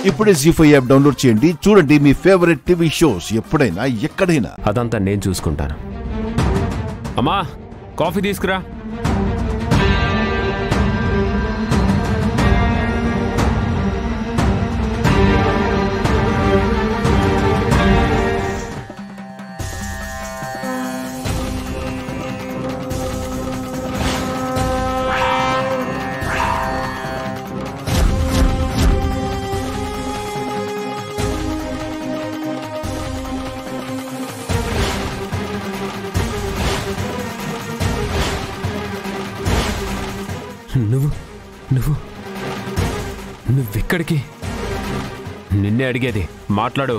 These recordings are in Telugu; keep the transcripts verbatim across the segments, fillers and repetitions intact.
ఇప్పుడే జీ ఫైవ్ యాప్ డౌన్లోడ్ చేయండి, చూడండి మీ ఫేవరెట్ టీవీ షోస్ ఎప్పుడైనా ఎక్కడైనా. అదంతా నేను చూసుకుంటాను. అమ్మా కాఫీ తీసుకురా. నువ్వు నువ్వు నువ్వెక్కడికి? నిన్నే అడిగేది, మాట్లాడు.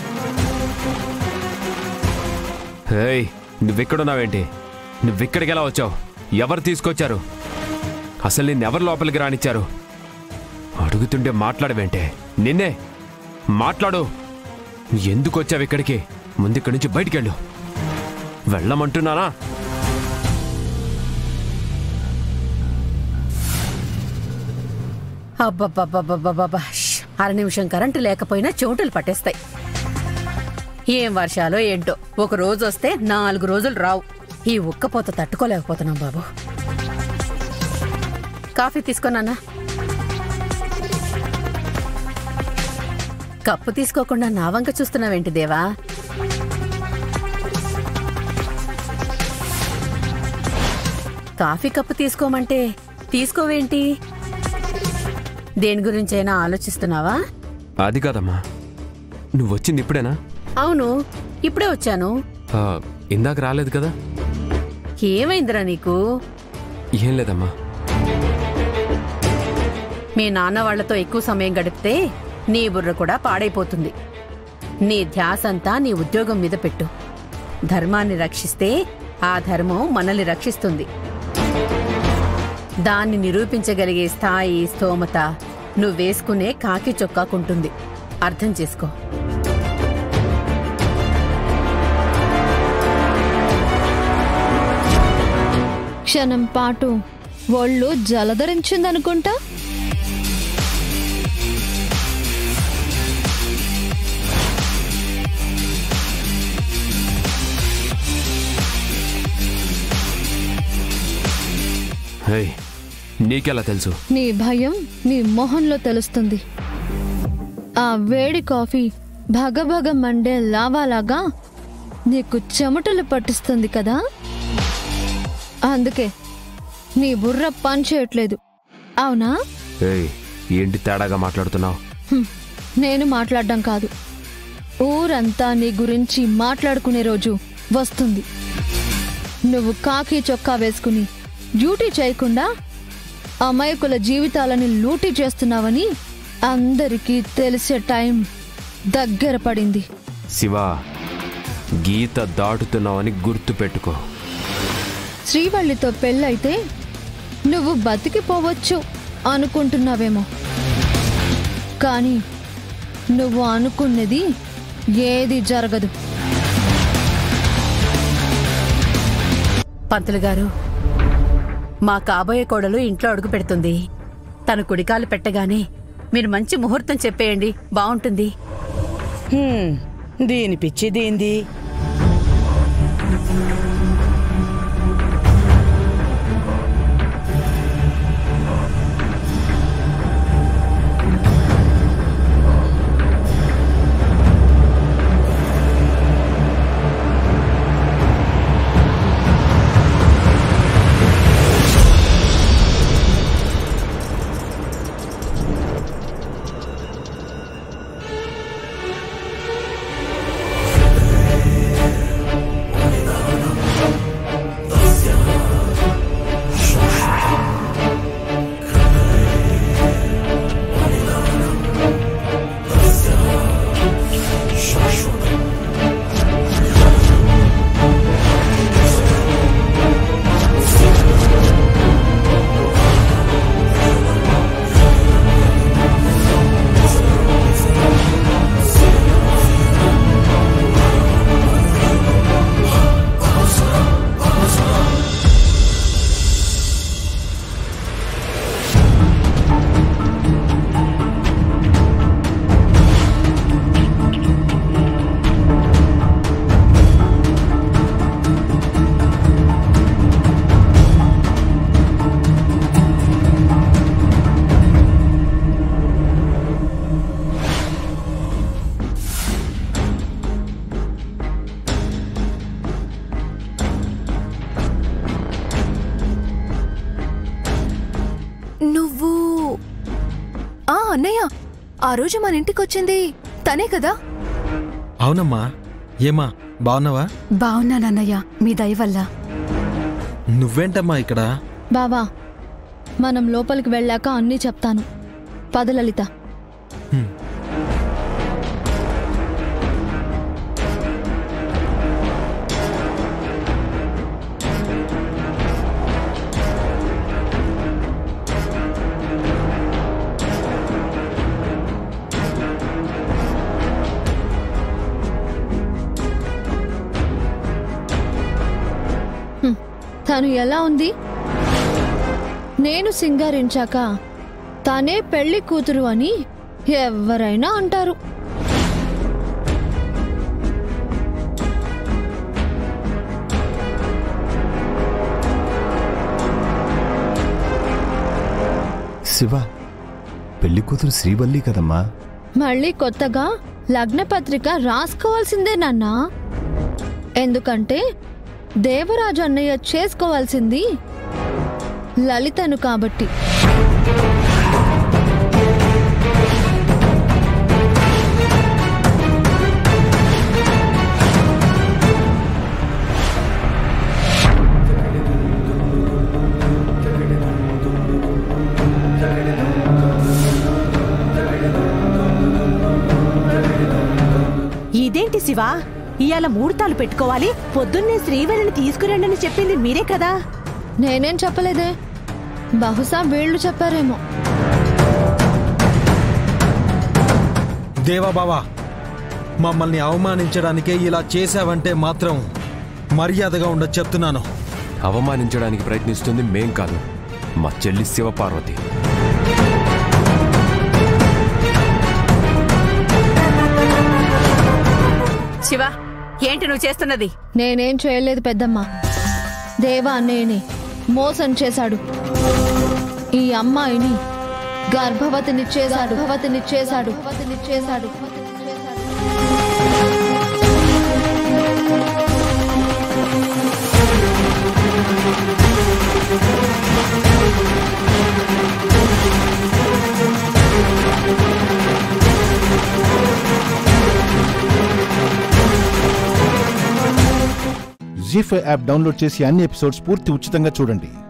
హేయ్, నువ్వెక్కడున్నావేంటి? నువ్వెక్కడికి ఎలా వచ్చావు? ఎవరు తీసుకొచ్చారు? అసలు నిన్నెవరు లోపలికి రానిచ్చారు? అడుగుతుంటే మాట్లాడవేంటే? నిన్నే మాట్లాడు. ఎందుకు వచ్చావు ఇక్కడికి? ముందు ఇక్కడి నుంచి బయటికెళ్ళు. వెళ్ళమంటున్నానా? అబ్బబ్బబ్బబ్బబ్బబ్బా, అర నిమిషం కరెంటు లేకపోయినా చెమటలు పట్టేస్తాయి. ఏం వర్షాలో ఏంటో, ఒక రోజు వస్తే నాలుగు రోజులు రావు. ఈ ఉక్కపోత తట్టుకోలేకపోతున్నాం బాబు. కాఫీ తీసుకోనన్నా. కప్పు తీసుకోకుండా నా వంక చూస్తున్నావేంటి దేవా? కాఫీ కప్పు తీసుకోమంటే తీసుకోవేంటి? దేని గురించైనా ఆలోచిస్తున్నావా? అది కాదమ్మా, నువ్వు వచ్చింది ఇప్పుడేనా? అవును, ఇప్పుడే వచ్చాను. ఇందాక రాలేదు కదా? ఏమైందిరా నీకు? ఏం లేదమ్మా. మీ నాన్న వాళ్లతో ఎక్కువ సమయం గడిపితే నీ బుర్ర కూడా పాడైపోతుంది. నీ ధ్యాసంతా నీ ఉద్యోగం మీద పెట్టు. ధర్మాన్ని రక్షిస్తే ఆ ధర్మం మనల్ని రక్షిస్తుంది. దాన్ని నిరూపించగలిగే స్థాయి, స్తోమత నువ్వేసుకునే కాకి చొక్కాకుంటుంది. అర్థం చేసుకో. క్షణం పాటు ఒళ్ళు జలధరించిందనుకుంటా. హే, నీకెలా తెలుసు? నీ భయం నీ మొహంలో తెలుస్తుంది. ఆ వేడి కాఫీ భగభగ మండే లావాలాగా నీకు చెమటలు పట్టిస్తుంది కదా, అందుకే నీ బుర్ర పని చేయట్లేదు. అవునా? ఏయ్, ఏంటి తేడాగా మాట్లాడుతున్నావు? నేను మాట్లాడడం కాదు, ఊరంతా నీ గురించి మాట్లాడుకునే రోజు వస్తుంది. నువ్వు కాకి చొక్కా వేసుకుని డ్యూటీ చేయకుండా అమాయకుల జీవితాలని లూటీ చేస్తున్నావని అందరికీ తెలిసే టైం దగ్గర పడింది. శివ, గీత దాటుతున్నావని గుర్తు పెట్టుకో. శ్రీవల్లితో పెళ్ళైతే నువ్వు బతికిపోవచ్చు అనుకుంటున్నావేమో, కానీ నువ్వు అనుకున్నది ఏది జరగదు. పంతులు గారు, మా కాబోయే కోడలు ఇంట్లో అడుగు పెడుతుంది. తను కుడికాలు పెట్టగానే మీరు మంచి ముహూర్తం చెప్పేయండి, బాగుంటుంది. దీని పిచ్చి దీంది. ఆ రోజు మన ఇంటికొచ్చింది తనే కదా? అవునమ్మా. ఏమా బావున్నావా? బావున్నానన్నయ్య, మీ దయ వల్ల. నువ్వేంటమ్మా ఇక్కడ? బావా, మనం లోపలికి వెళ్ళాక అన్నీ చెప్తాను. పద లలిత. హ్మ్. తను ఎలా ఉంది? నేను సింగారించాక తానే పెళ్లి కూతురు అని ఎవరైనా అంటారు. శివ, పెళ్లి కూతురు శ్రీవల్లి కదమ్మా. మళ్ళీ కొత్తగా లగ్నపత్రిక రాసుకోవాల్సిందే నాన్నా. ఎందుకంటే దేవరాజు అన్నయ్య చేసుకోవాల్సింది లలితను కాబట్టి. ఇదేంటి శివ, ఇవాళ ముహూర్తాలు పెట్టుకోవాలి, పొద్దున్నే శ్రీవల్లిని తీసుకురండి అని చెప్పింది మీరే కదా? నేనేం చెప్పలేదే, బహుశా వీళ్ళు చెప్పారేమో. దేవా బావా, మమ్మల్ని అవమానించడానికే ఇలా చేశావంటే మాత్రం మర్యాదగా ఉండదు చెప్తున్నాను. అవమానించడానికి ప్రయత్నిస్తుంది మేం కాదు, మా చెల్లి శివపార్వతి. శివ, ఏంటి నువ్వు చేస్తున్నది? నేనేం చేయలేదు పెద్దమ్మ. దేవా అన్నయ్యని మోసం చేశాడు. ఈ అమ్మాయిని గర్భవతిని చేశాడు గర్భవతిని చేశాడు గర్భవతిని చేశాడు జీ ఫైవ్ యాప్ డౌన్లోడ్ చేసి అన్ని ఎపిసోడ్స్ పూర్తి ఉచితంగా చూడండి.